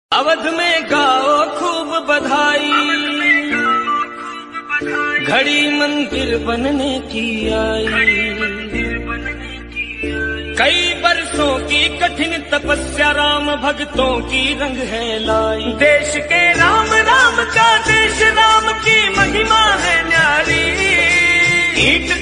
अवध में गाओ खूब बधाई, घड़ी मंदिर बनने की आई। कई बरसों की कठिन तपस्या राम भक्तों की रंग है लाई। देश के राम राम का देश राम की महिमा है न्यारी। ईंट